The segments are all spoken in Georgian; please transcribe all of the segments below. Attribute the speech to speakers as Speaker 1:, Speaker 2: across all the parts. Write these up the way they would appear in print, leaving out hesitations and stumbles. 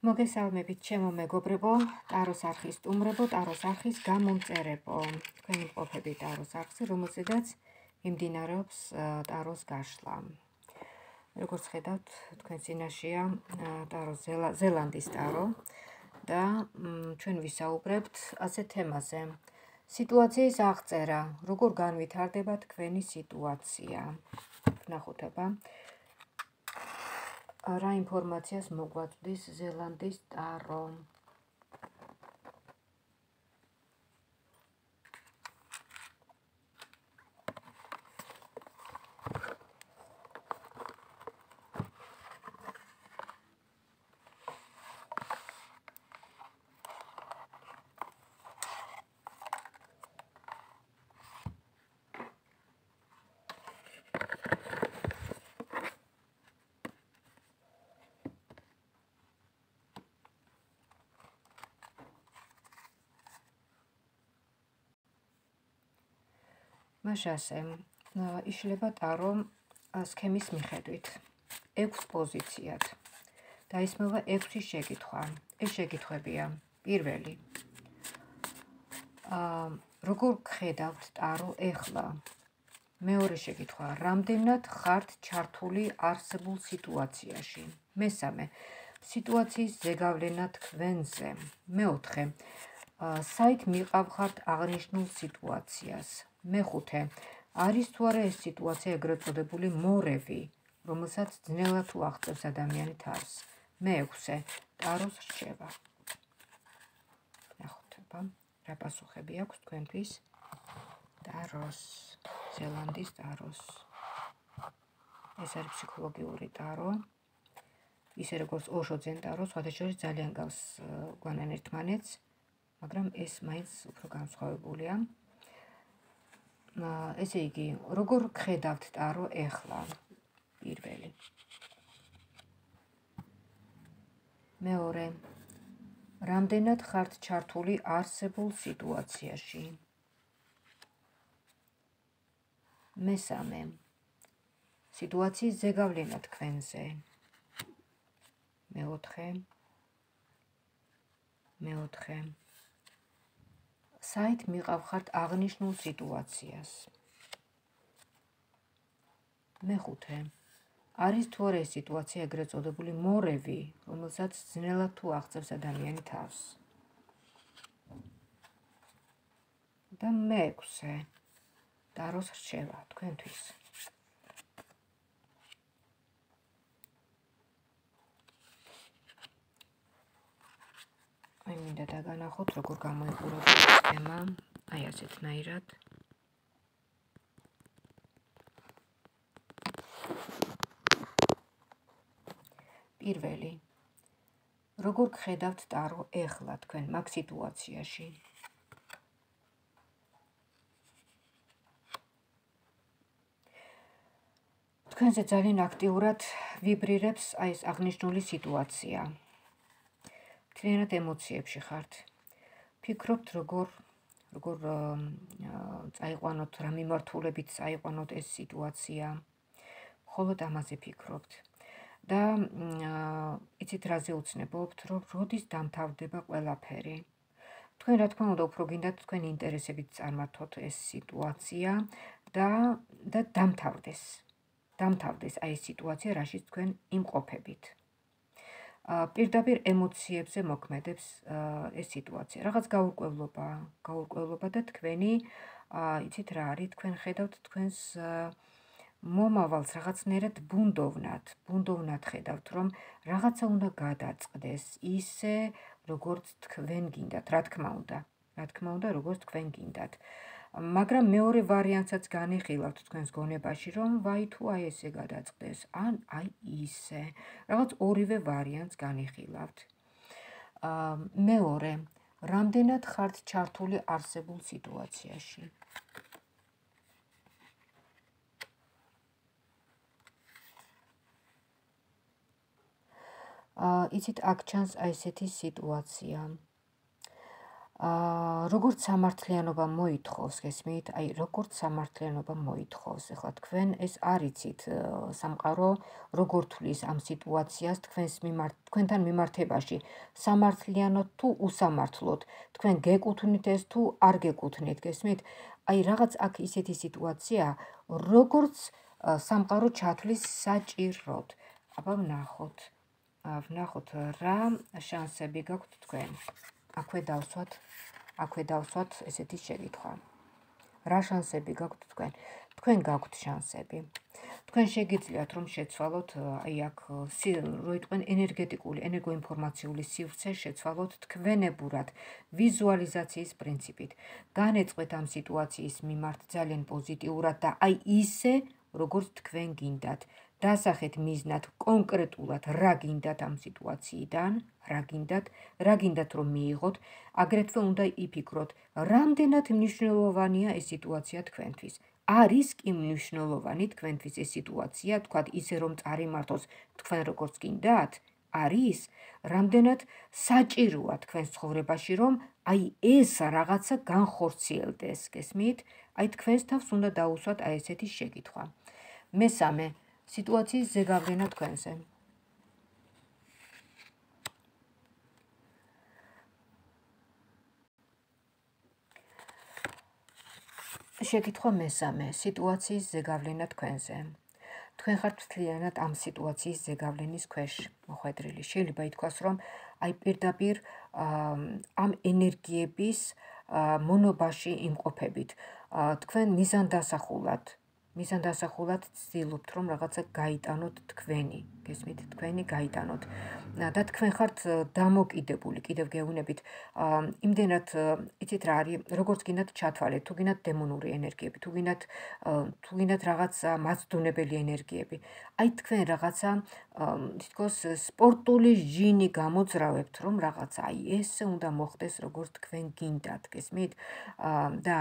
Speaker 1: მოგესალმებით, ჩემო მეგობრებო, ტაროს არხის სტუმრებო, ტაროს არხის გამომწერებო. თქვენი მყოფები ტაროს არხზე, რომელზედაც მიმდინარეობს ტაროს გაშლა. როგორც ხედავთ, თქვენ წინაშეა ტაროს ზელანდის ტარო და ჩვენ ვისაუბრებთ ასე თემაზე. სიტუაციის აღწერა, როგორ განვითარდება თქვენი სიტუაცია. ვნახოთ აბა. რა ინფორმაციას მოგვაწვდის ზელანდის ტარო. მაშასე, იშლება ტარო სქემის მიხედვით 6 პოზიციად. დაისმოვა 6 შეკითხვა. ეს შეკითხვებია. პირველი. როგორ გხედავთ ტარო ეხლა? მეორე შეკითხვა. რამდენად ხართ ჩართული არსებულ სიტუაციაში? მესამე. სიტუაციის ზეგავლენა თქვენზე. მეოთხე. საით მიყავხართ აღნიშნულ სიტუაციას? მეხუთე. არის თუ არა ეს სიტუაცია ეგრეთ წოდებული მორევი, რომელსაც ძნელად თუ აღწევს ადამიანი თავს? მეექვსე. ტაროს რჩევა. ნახოთ აბა, რა პასუხები აქვს თქვენთვის ტაროს, ზელანდის ტაროს. ეს არის ფსიქოლოგიური ტარო. ისე როგორც ოშო ძენ ტარო, სხვათა შორის ძალიან გავს გვანან ერთმანეთს, მაგრამ ეს მაინც უფრო განსხვავებულია. ესე იგი, როგორ გხედავთ ტარო ეხლა? პირველი. მეორე. რამდენად ხართ ჩართული არსებულ სიტუაციაში? მესამე. სიტუაციის ზეგავლენა თქვენზე. მეოთხე. საით მიყავხართ აღნიშნულ სიტუაციას? მეხუთე. არის თუ არა ეს სიტუაცია ეგრეთ წოდებული მორევი, რომელსაც ძნელად თუ აღწევს ადამიანი თავს? და მეექვსე. ტაროს რჩევა თქვენთვის. აი მინდა დაგანახოთ, როგორ გამოიყურება სქემა, აი ასეთნაირად. პირველი. როგორ გხედავთ ტარო ეხლა თქვენ მაგ სიტუაციაში? თქვენზე ძალიან აქტიურად ვიბრირებს აი ეს აღნიშნული სიტუაცია. მთლიანად ემოციებში ხართ. ფიქრობთ, როგორ წაიყვანოთ, რა მიმართულებით წაიყვანოთ ეს სიტუაცია. მხოლოდ ამაზე ფიქრობთ. და იცით რაზე უცნობთ, რომ როდის დამთავრდება ყველაფერი. თქვენ რა თქმა უნდა უფრო გინდათ თქვენ ინტერესებით წარმართოთ ეს სიტუაცია და დამთავრდეს. დამთავრდეს აი ეს სიტუაცია, რაშიც თქვენ იმყოფებით. პირდაპირ ემოციებზე მოქმედებს ეს სიტუაცია. რაღაც გაურკვევლობა და თქვენი, იცით რა არის, თქვენ ხედავთ თქვენს მომავალს რაღაცნაირად ბუნდოვნად ხედავთ, რომ რაღაცა უნდა გადაწყდეს ისე, როგორც თქვენ გინდათ, რა თქმა უნდა, როგორც თქვენ გინდათ. მაგრამ მეორე ვარიანტსაც განიხილავთ თქვენს გონებაში, რომ ვაი თუ აი ესე გადაწყდეს, ან აი ისე. რაღაც ორივე ვარიანტს განიხილავთ. მეორე, რამდენად ხართ ჩართული არსებულ სიტუაციაში? იცით, აქ ჩანს აი ესეთი სიტუაცია. როგორც სამართლიანობა მოითხოვს, გესმით? აი, როგორც სამართლიანობა მოითხოვს. ეხლა თქვენ ეს არიცით, სამყარო როგორ თulis ამ სიტუაციას თქვენთან მიმართებაში, სამართლიანოდ თუ უსამართლოდ, თქვენ გეკუთვნით ეს თუ არ გეკუთვნით, გესმით? აი, რაღაც აქ ისეთი სიტუაცია, როგორც სამყარო ჩათვლის საჭიროდ. აბა ვნახოთ რა შანსები გაქვთ თქვენ. აქვე დავსვათ ესეთი შეკითხვა. რა შანსები გაქვთ თქვენ? თქვენ გაქვთ შანსები. თქვენ შეგიძლიათ რომ შეცვალოთ აი აქ რო იტყვენ ენერგეტიკული, ენერგოინფორმაციული სივრცე შეცვალოთ თქვენებურად ვიზუალიზაციის პრინციპით. განეწყვეთ ამ სიტუაციის მიმართ ძალიან პოზიტიურად და აი ისე როგორც თქვენ გინდათ. დასახეთ მიზნად კონკრეტულად რა გინდათ ამ სიტუაციიდან, რა გინდათ რომ მიიღოთ, აგრეთვე უნდა იფიქროთ, რამდენად მნიშვნელოვანია ეს სიტუაცია თქვენთვის. არის კი მნიშვნელოვანი თქვენთვის ეს სიტუაცია, თქვათ ისე რომ წარიმართოს თქვენ როგორც გინდათ, არის, რამდენად საჭიროა თქვენს ცხოვრებაში, რომ აი ეს რაღაცა განხორციელდეს, გესმით? აი თქვენს თავს უნდა დაუსვათ აი ესეთი შეკითხვა. მესამე, სიტუაციის ზეგავლენა თქვენზე. შეკითხვა მესამე, სიტუაციის ზეგავლენა თქვენზე. თქვენ ხართ მთლიანად ამ სიტუაციის ზეგავლენის ქვეშ მოხვედრილი. შეიძლება ითქვას, რომ აი პირდაპირ ამ ენერგიების მონობაში იმყოფებით. თქვენ მიზანდასახულად ცდილობთ, რომ რაღაცა გაიტანოთ თქვენი, გესმით, თქვენი გაიტანოთ. და თქვენ ხართ დამოკიდებული, კიდევ გეუბნებით, იმდენად, იცით რა არის, როგორც გინდათ ჩათვალეთ, თუ გინდათ დემონური ენერგიები, თუ გინდათ რაღაც მაცდუნებელი ენერგიები. აი თქვენ რაღაცა თითქოს სპორტული ჟინი გამოძრავებთ, რომ რაღაცა აი ესე უნდა მოხდეს, როგორც თქვენ გინდათ, გესმით? და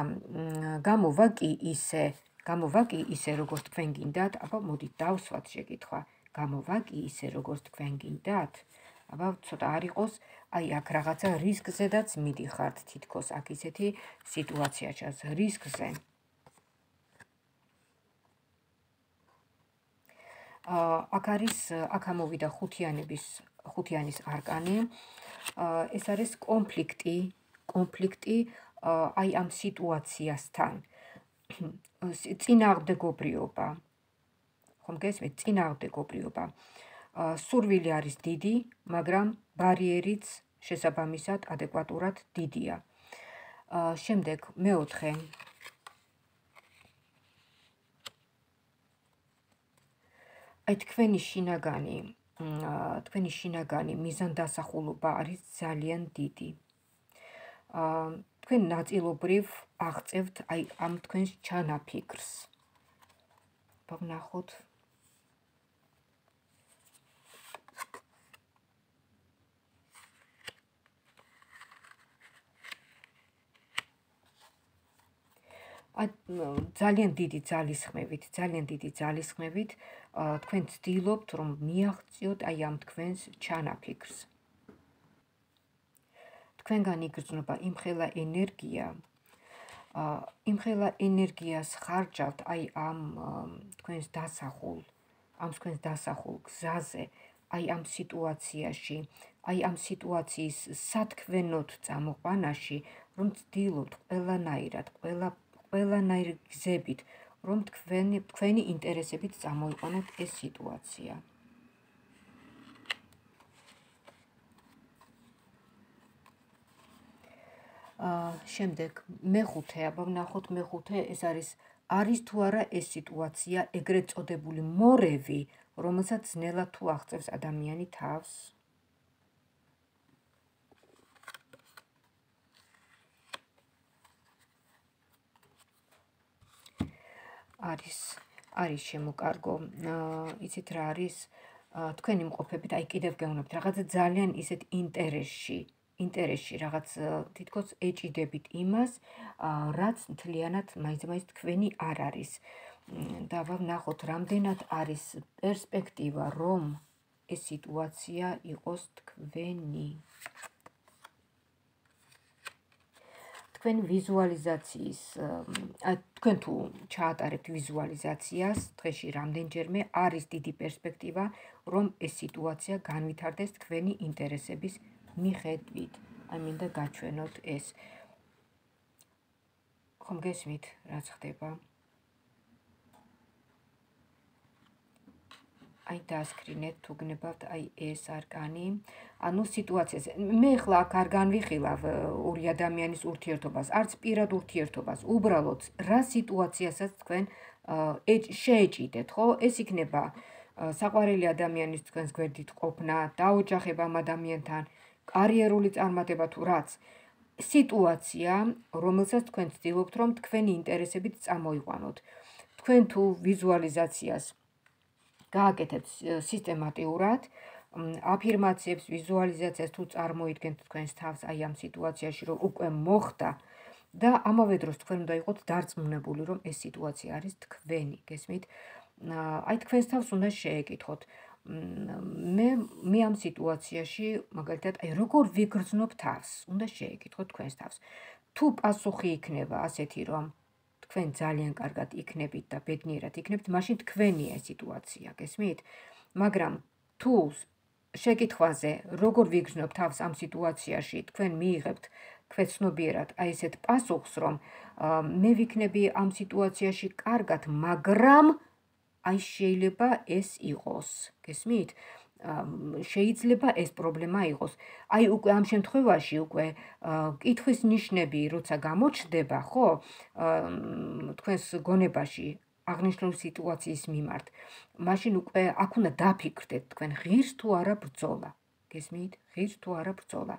Speaker 1: გამოვა კი ისე, როგორც თქვენ გინდათ, აბა მოდით დავსვათ შეკითხვა. გამოვა კი ისე, როგორც თქვენ გინდათ? აბა ცოტა არ იყოს, აი აქ რაღაცა რისკზედაც მიდიხართ, თითქოს აქ ისეთი სიტუაცია ჩანს, რისკზე. აქ ამოვიდა ხუთიანის არკანი. ეს არის კონფლიქტი აი ამ სიტუაციასთან. წინააღმდეგობრიობა. ხომ გესმით? წინააღმდეგობრიობა. სურვილი არის დიდი, მაგრამ ბარიერიც შესაბამისად ადეკვატურად დიდია. შემდეგ მეოთხე. აი თქვენი შინაგანი მიზანდასახულობა არის ძალიან დიდი. თქვენ ნაწილობრივ აღწევთ აი ამ თქვენს ჩანაფიქრს. ვნახოთ. ძალიან დიდი ძალისხმევით თქვენ ცდილობთ რომ მიაღწიოთ აი ამ თქვენს ჩანაფიქრს. თქვენგან იგრძნობა იმხელა ენერგიას ხარჯავთ აი ამ თქვენს დასახულ გზაზე, აი ამ სიტუაციაში, აი ამ სიტუაციის სათქმენოდ წამოყვანაში, რომ ცდილობთ ყველანაირ გზებით, რომ თქვენი ინტერესებით წამოიყვანოთ ეს სიტუაცია. შემდეგ მეხუთე, აბა ვნახოთ მეხუთე, ეს არის თუ არა ეს სიტუაცია ეგრეთ წოდებული მორევი, რომელსაც ძნელად თუ აღწევს ადამიანი თავს. არის შემოკარგო. იცით რა არის? თქვენ იმყოფებით, აი კიდევ გეუბნებით, რაღაც ძალიან ისეთ ინტერესში, რაღაც თითქოს ეჭიდებით იმას, რაც მთლიანად მაინც თქვენი არ არის. და ვნახოთ, რამდენად არის პერსპექტივა, რომ ეს სიტუაცია იყოს თქვენი. თქვენ ვიზუალიზაციის თქვენ თუ ჩაატარებთ ვიზუალიზაციას დღეში რამდენჯერმე არის დიდი პერსპექტივა რომ ეს სიტუაცია განვითარდეს თქვენი ინტერესების მიხედვით. აი მინდა გაჩვენოთ ეს. ხომ გესმით რაც ხდება? აი დასკრინეთ თუ გნებავთ აი ეს არკანი. ანუ სიტუაციას მე ხლა აქ არ განვიხილავ ორი ადამიანის ურთიერთობას, არც პირად ურთიერთობას, უბრალოდ რა სიტუაციასაც თქვენ შეეჭიდეთ, ხო? ეს იქნება საყვარელი ადამიანის თქვენს გვერდით ყოფნა, დაოჯახება ამ ადამიანთან, კარიერული წარმატება თუ რაც. სიტუაცია, რომელსაც თქვენ ცდილობთ, რომ თქვენი ინტერესებით წამოიყვანოთ. თქვენ თუ ვიზუალიზაციას გააკეთებთ სისტემატიურად, აფირმაციებს, ვიზუალიზაციას თუ წარმოიდგენთ თქვენს თავს აი ამ სიტუაციაში, რომ უკვე მოხდა და ამავე დროს თქვენ უნდა იყოთ დარწმუნებული, რომ ეს სიტუაცია არის თქვენი, გესმით? აი თქვენს თავს უნდა შეეკითხოთ. მე ამ სიტუაციაში, მაგალითად, აი როგორ ვიგრძნობ თავს, უნდა შეეკითხოთ თქვენს თავს. თუ პასუხი იქნება ასეთი, რომ თქვენ ძალიან კარგად იქნებით და ბედნიერად იქნებით, მაშინ თქვენია სიტუაცია, გესმით? მაგრამ თუ შეკითხვაზე, როგორ ვიგრძნობ თავს ამ სიტუაციაში, თქვენ მიიღებთ ქვეცნობიერად აი ესეთ პასუხს, რომ მე ვიქნები ამ სიტუაციაში კარგად, მაგრამ აი შეიძლება ეს იყოს, გესმით? შეიძლება ეს პრობლემა იყოს. აი უკვე ამ შემთხვევაში უკვე კითხვის ნიშნები როცა გამოჩნდება, ხო? თქვენს გონებაში აღნიშნული სიტუაციის მიმართ, მაშინ უკვე აქ უნდა დაფიქრდეთ თქვენ ღირს თუ არა ბრძოლა. გესმით? ღირს თუ არა ბრძოლა.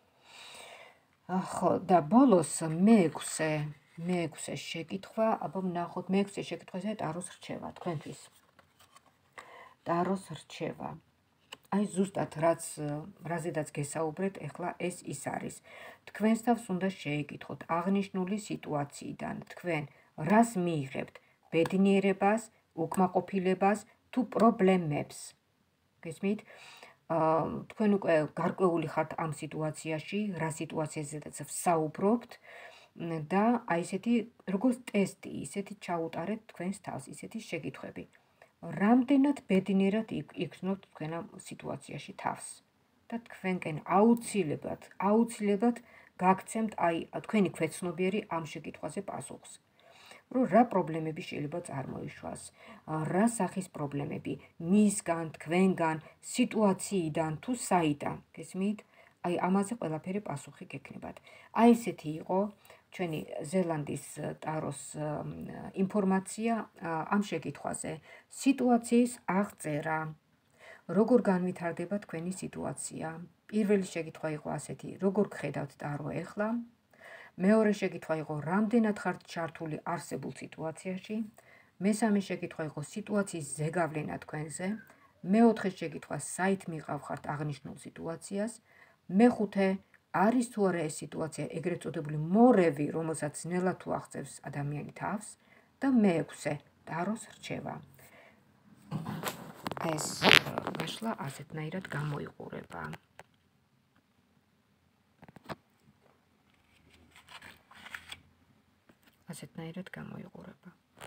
Speaker 1: ხო, და ბოლოს მეექვსე შეკითხვა, აბა ვნახოთ, მეექვსე შეკითხვა ეს ტაროს რჩევა თქვენთვის. ტაროს რჩევა. აი ზუსტად რაზედაც გესაუბრეთ, ეხლა ეს ის არის. თქვენს თავს უნდა შეეკითხოთ აღნიშნული სიტუაციიდან თქვენ რას მიიღებთ? ბედნიერებას, უკმაყოფილებას თუ პრობლემებს. გესმით? თქვენ უკვე გარკვეული ხართ ამ სიტუაციაში, რა სიტუაციაზედაც ვსაუბრობთ და აი ესეთი როგორც ტესტი, ისეთი ჩაუტარეთ თქვენს თავს, ისეთი შეკითხვები. რამდენად ბედნიერად იქნოთ თქვენ ამ სიტუაციაში თავს და თქვენკენ აუცილებლად გაგცემთ აი თქვენი ქვეცნობიერი ამ შეკითხვაზე პასუხს. რომ რა პრობლემები შეიძლება წარმოიშვას, რა სახის პრობლემები, მისგან, თქვენგან, სიტუაციიდან თუ საიდან, გესმით? აი ამაზე ყველაფერი პასუხი გექნებათ. აი ესეთი იყო ჩვენი ზელანდიის ტაროს ინფორმაცია ამ შეკითხვაზე. სიტუაციის აღწერა. როგორ განვითარდება თქვენი სიტუაცია? პირველი შეკითხვა იყო ასეთი, როგორ გხედავთ ტარო ეხლა? მეორე შეკითხვა იყო, რამდენად ხართ ჩართული არსებულ სიტუაციაში? მესამე შეკითხვა იყო, სიტუაციის ზეგავლენა თქვენზე? მეოთხე შეკითხვა, საით მიყავხართ აღნიშნულ სიტუაციას? მეხუთე, არის თუ არა ეს სიტუაცია ეგრეთ წოდებული მორევი, რომელსაც ნელა თუ აღწევს ადამიანი თავს? და მეექვსე, ტაროს რჩევა. ეს გაშლა ასეთნაირად გამოიყურება. ასეთნაირად გამოიყურება.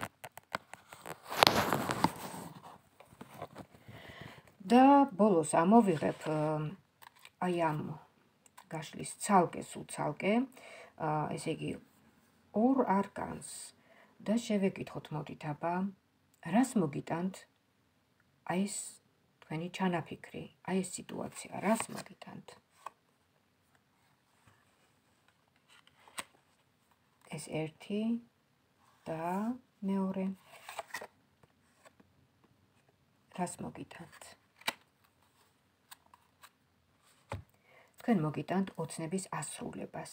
Speaker 1: და ბოლოს ამოვიღებ აი ამ გაშლის ცალკე, ესე იგი ორ არკანს და შევეკითხოთ მოდით აბა, რას მოგიტანთ აი ეს თქვენი ჩანაფიქრი, აი ეს სიტუაცია, რას მოგიტანთ? ეს ერთი და მეორე. რას მოგიტანთ? თქვენ მოგიტანთ ოცნების ასრულებას.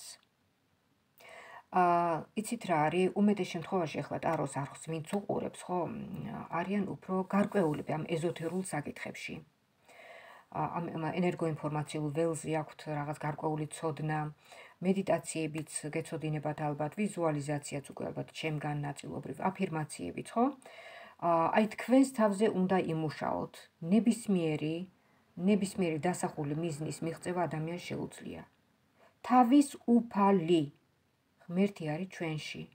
Speaker 1: იცით რა არის, უმეტეს შემთხვევაში ახლა ტაროს არხს ვინც უყურებს, ხო, არიან უფრო გარკვეულები ამ ეზოთერულ საკითხებში. ამ ენერგოინფორმაციულ ველზე აქვთ რაღაც გარკვეული ცოდნა, მედიტაციებიც გეცოდინებათ ალბათ, ვიზუალიზაციაც უკვე ალბათ ჩემგან ნაწილობრივ, აფირმაციებიც, ხო? აი თქვენს თავზე უნდა იმუშაოთ. ნებისმიერი დასახული მიზნის მიღწევა ადამიანს შეუძლია. თავის უფალი ღმერთი არის ჩვენში.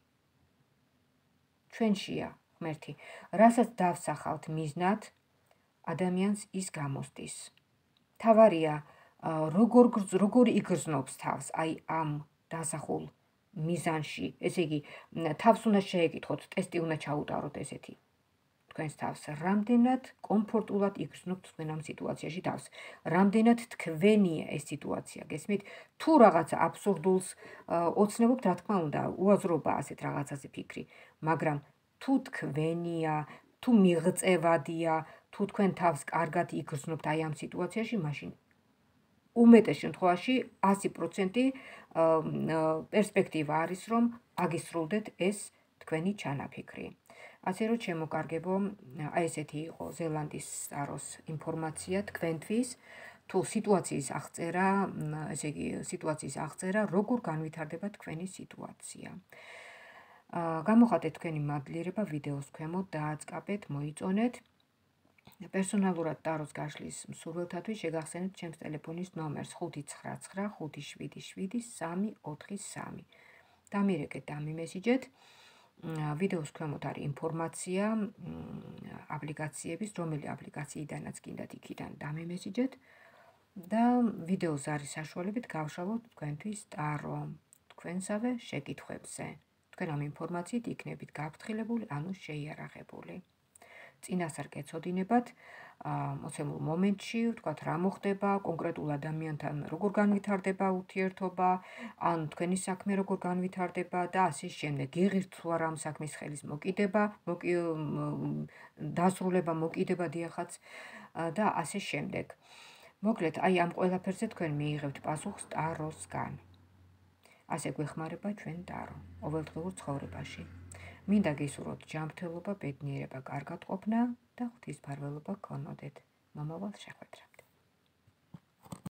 Speaker 1: ჩვენშია ღმერთი. რასაც დავსახავთ მიზნად, ადამიანს ის გამოსდის. თავარია, როგორ იგრძნობს თავს, აი ამ დასახულ მიზანში, ესე იგი, თავს უნდა შეეკითხოთ, ტესტი უნდა ჩაუტაროთ ესეთი. თქვენს თავს, რამდენად კომფორტულად იგრძნობთ თქვენ ამ სიტუაციაში თავს, რამდენად თქვენია ეს სიტუაცია, გესმით? თუ რაღაცა აბსურდულს ოცნებობთ, რა თქმა უნდა, უაზრობა ასეთ რაღაცაზე ფიქრი, მაგრამ თუ თქვენია, თუ მიღწევადია, თუ თქვენ თავს კარგად იგრძნობთ აი ამ სიტუაციაში, მაშინ უმეტეს შემთხვევაში 100% პერსპექტივა არის, რომ აგისრულდეთ ეს თქვენი ჩანაფიქრი. ასე რომ შემოკარგებო, აი ესეთი იყო ზელანდიის სტაროს ინფორმაცია თქვენთვის, თუ სიტუაციის აღწერა, ესე იგი, სიტუაციის აღწერა, როგორ განვითარდება თქვენი სიტუაცია. გამოხატეთ თქვენი მადლიერება ვიდეოს ქვემოთ, დააწყაბეთ, მოიწონეთ. პერსონალურად ტაროს გაშლის მსურველთათვის შეგახსენებთ ჩემს ტელეფონის ნომერს 599577343. დამირეკეთ, დამიმესიჯეთ. ვიდეოს ქვემოთ არის ინფორმაცია აპლიკაციების, რომელი აპლიკაციიდანაც გინდათ იქიდან დამიმესიჯეთ და ვიდეოს არის საშუალებით გავშალოთ თქვენთვის ტარო თქვენსავე შეკითხვებზე. თქვენ ამ ინფორმაციით იქნებით გაფრთხილებული, ანუ შეიარაღებული. წინასწარ გეცოდინებათ მოცემულ მომენტში, ვთქვათ, რა მოხდება, კონკრეტულ ადამიანთან როგორ განვითარდება ურთიერთობა, ან თქვენი საქმე როგორ განვითარდება და ასე შემდეგ. გიღირთ თუ არა ამ საქმის ხელის მოკიდება, დასრულება, მოკიდება დიახაც და ასე შემდეგ. მოკლედ, აი ამ ყველაფერზე თქვენ მიიღებთ პასუხს ტაროსგან. ასე გვეხმარება ჩვენ ტარო ყოველდღიურ ცხოვრებაში. მინდა გისურვოთ ჯანმრთელობა, ბედნიერება, კარგად ყოფნა და ღვთისმფარველობა გქონოდეთ. მომავალ შეხვედრამდე.